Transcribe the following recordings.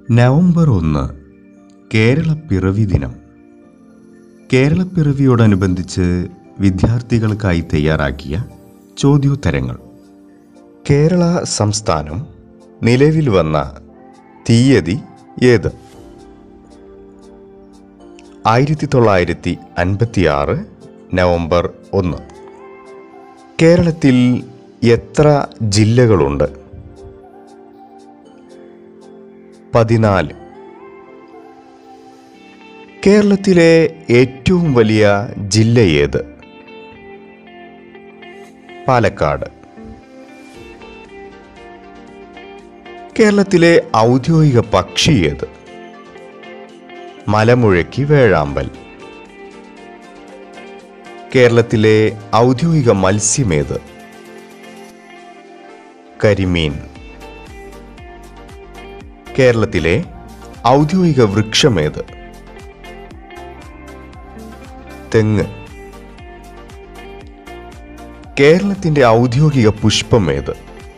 November 1 കേരളപ്പിറവി ദിനം. കേരളപ്പിറവിയോടനുബന്ധിച്ച് വിദ്യാർത്ഥികൾക്കായി തയ്യാറാക്കിയ ചോദ്യോത്തരങ്ങൾ. കേരള സംസ്ഥാനം നിലവിൽ വന്ന തീയതി ഏത്? 1956 നവംബർ 1. കേരളത്തിൽ എത്ര ജില്ലകളുണ്ട്? 14. കേരളത്തിലെ ഏറ്റവും വലിയ ജില്ല ഏത്? പാലക്കാട്. കേരളത്തിലെ ഔദ്യോഗിക പക്ഷി ഏത്? മലമുഴക്കി വേഴാമ്പൽ. കേരളത്തിലെ ഔദ്യോഗിക മത്സ്യമേത്? കരിമീൻ. കേരളത്തിലെ ഔദ്യോഗിക വൃക്ഷമേത്? തെങ്ങ്. കേരളത്തിൻ്റെ ഔദ്യോഗിക പുഷ്പമേത്?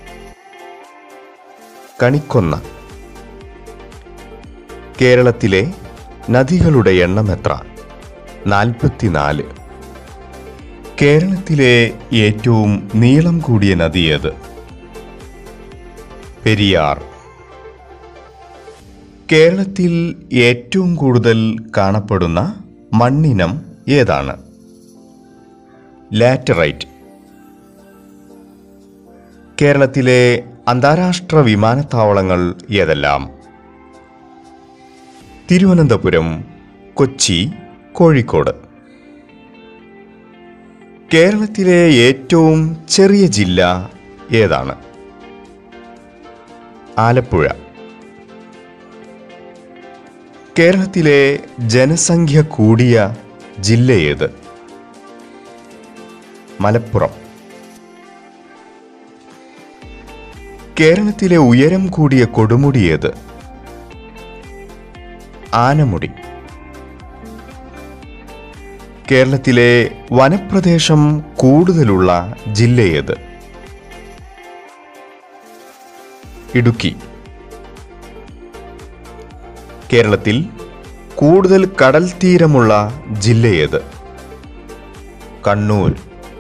കണിക്കൊന്ന. കേരളത്തിലെ നദികളുടെ എണ്ണം എത്ര? 44. കേരളത്തിലെ ഏറ്റവും നീളം കൂടിയ നദി ഏത്? പെരിയാർ. കേരളത്തിൽ ഏറ്റവും കൂടുതൽ കാണപ്പെടുന്ന മണ്ണിനം ഏതാണ്? ലാറ്ററൈറ്റ്. കേരളത്തിലെ അന്താരാഷ്ട്ര വിമാനത്താവളങ്ങൾ ഏതെല്ലാം? തിരുവനന്തപുരം, കൊച്ചി, കോഴിക്കോട്. കേരളത്തിലെ ഏറ്റവും ചെറിയ ജില്ല ഏതാണ്? ആലപ്പുഴ. കേരളത്തിലെ ജനസംഖ്യ കൂടിയ ജില്ല ഏത്? മലപ്പുറം. കേരളത്തിലെ ഉയരം കൂടിയ കൊടുമുടി ഏത്? ആനമുടി. കേരളത്തിലെ വനപ്രദേശം കൂടുതലുള്ള ജില്ല ഏത്? ഇടുക്കി. കേരളത്തിൽ കൂടുതൽ കടൽ തീരമുള്ള ജില്ല ഏത്? കണ്ണൂർ.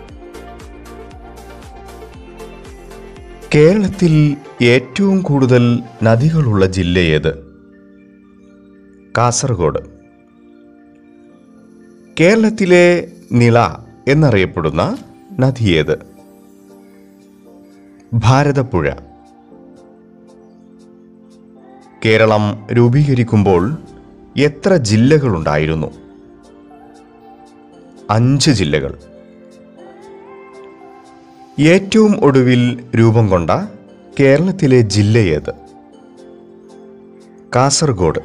കേരളത്തിൽ ഏറ്റവും കൂടുതൽ നദികളുള്ള ജില്ല ഏത്? കാസർഗോഡ്. കേരളത്തിലെ നിള എന്നറിയപ്പെടുന്ന നദി ഏത്? ഭാരതപ്പുഴ. കേരളം രൂപീകരിക്കുമ്പോൾ എത്ര ജില്ലകളുണ്ടായിരുന്നു? 5 ജില്ലകൾ. ഏറ്റവും ഒടുവിൽ രൂപം കൊണ്ട കേരളത്തിലെ ജില്ല ഏത്? കാസർഗോഡ്.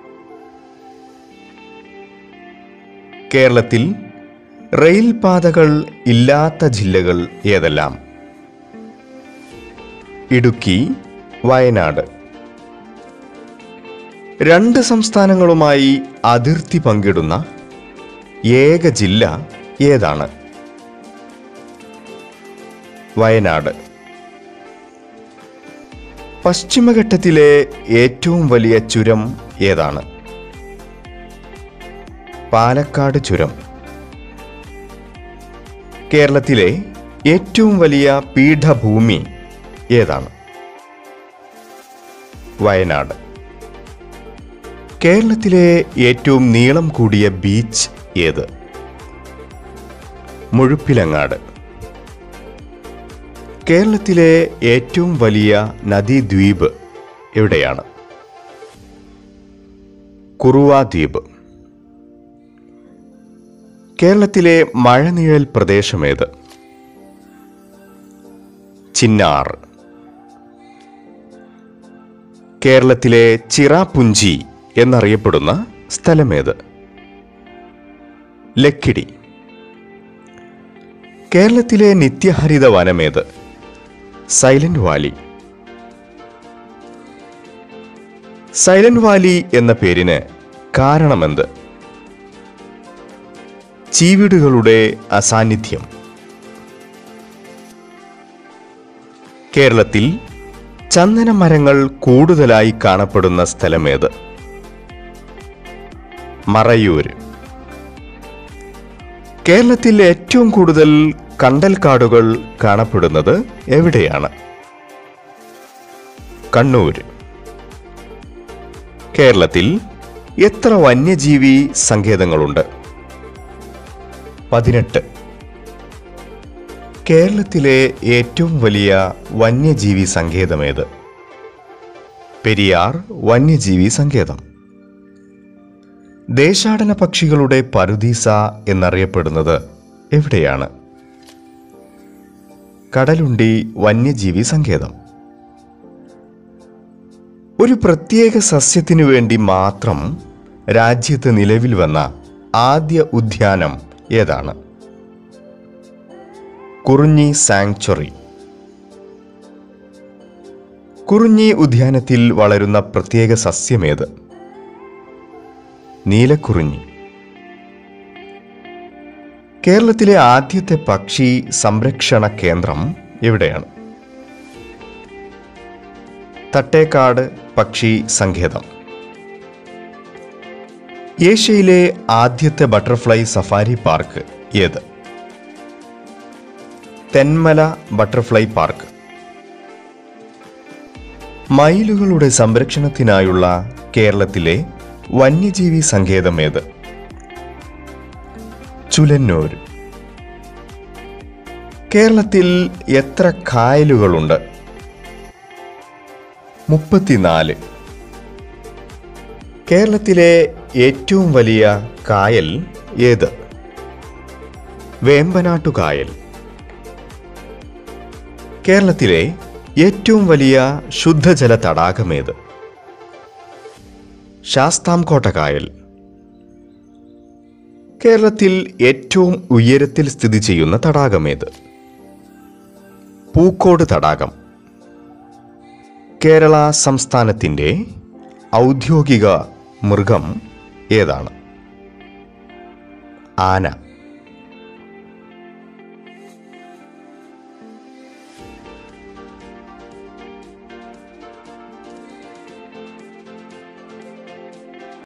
കേരളത്തിൽ റെയിൽ പാതകൾ ഇല്ലാത്ത ജില്ലകൾ ഏതെല്ലാം? ഇടുക്കി, വയനാട്. 2 സംസ്ഥാനങ്ങളുമായി അതിർത്തി പങ്കിടുന്ന ഏക ജില്ല ഏതാണ്? വയനാട്. പശ്ചിമഘട്ടത്തിലെ ഏറ്റവും വലിയ ചുരം ഏതാണ്? പാലക്കാട് ചുരം. കേരളത്തിലെ ഏറ്റവും വലിയ പീഠഭൂമി ഏതാണ്? വയനാട്. കേരളത്തിലെ ഏറ്റവും നീളം കൂടിയ ബീച്ച് ഏത്? മുഴുപ്പിലങ്ങാട്. കേരളത്തിലെ ഏറ്റവും വലിയ നദീദ്വീപ് എവിടെയാണ്? കുറുവ ദ്വീപ്. കേരളത്തിലെ മഴനിഴൽ പ്രദേശമേത്? ചിന്നാർ. കേരളത്തിലെ ചിറാപുഞ്ചി എന്നറിയപ്പെടുന്ന സ്ഥലമേത്? ലക്കിടി. കേരളത്തിലെ നിത്യഹരിത വനമേത്? Silent valley. സൈലന്റ് വാലി എന്ന പേരിന് കാരണമെന്ത്? ചീവീടുകളുടെ അസാന്നിധ്യം. കേരളത്തിൽ ചന്ദന മരങ്ങൾ കൂടുതലായി കാണപ്പെടുന്ന സ്ഥലമേത്? മറയൂർ. കേരളത്തിൽ ഏറ്റവും കൂടുതൽ കണ്ടൽക്കാടുകൾ കാണപ്പെടുന്നത് എവിടെയാണ്? കണ്ണൂർ. കേരളത്തിൽ എത്ര വന്യജീവി സങ്കേതങ്ങളുണ്ട്? 18. കേരളത്തിലെ ഏറ്റവും വലിയ വന്യജീവി സങ്കേതമേത്? പെരിയാർ വന്യജീവി സങ്കേതം. ദേശാടന പക്ഷികളുടെ പറുദീസ എന്നറിയപ്പെടുന്നത് എവിടെയാണ്? കടലുണ്ടി വന്യജീവി സങ്കേതം. ഒരു പ്രത്യേക സസ്യത്തിനു വേണ്ടി മാത്രം രാജ്യത്ത് നിലവിൽ വന്ന ആദ്യ ഉദ്യാനം ഏതാണ്? കുറിഞ്ഞി സാങ്ച്വറി. കുറിഞ്ഞി ഉദ്യാനത്തിൽ വളരുന്ന പ്രത്യേക സസ്യമേത്? നീലക്കുറിഞ്ഞി. കേരളത്തിലെ ആദ്യത്തെ പക്ഷി സംരക്ഷണ കേന്ദ്രം എവിടെയാണ്? തട്ടേക്കാട് പക്ഷി സങ്കേതം. ഏഷ്യയിലെ ആദ്യത്തെ ബട്ടർഫ്ലൈ സഫാരി പാർക്ക് ഏത്? Thenmala butterfly park. മയിലുകളുടെ സംരക്ഷണത്തിനായുള്ള കേരളത്തിലെ വന്യജീവി സങ്കേതം ഏത്? ചുലന്നൂർ. കേരളത്തിൽ എത്ര കായലുകളുണ്ട്? 34. കേരളത്തിലെ ഏറ്റവും വലിയ കായൽ ഏത്? വേമ്പനാട്ടുകായൽ. കേരളത്തിലെ ഏറ്റവും വലിയ ശുദ്ധജല തടാകമേത്? ശാസ്താംകോട്ട കായൽ. കേരളത്തിൽ ഏറ്റവും ഉയരത്തിൽ സ്ഥിതി ചെയ്യുന്ന തടാകമേത്? പൂക്കോട് തടാകം. കേരള സംസ്ഥാനത്തിൻ്റെ ഔദ്യോഗിക മൃഗം ഏതാണ്? ആന.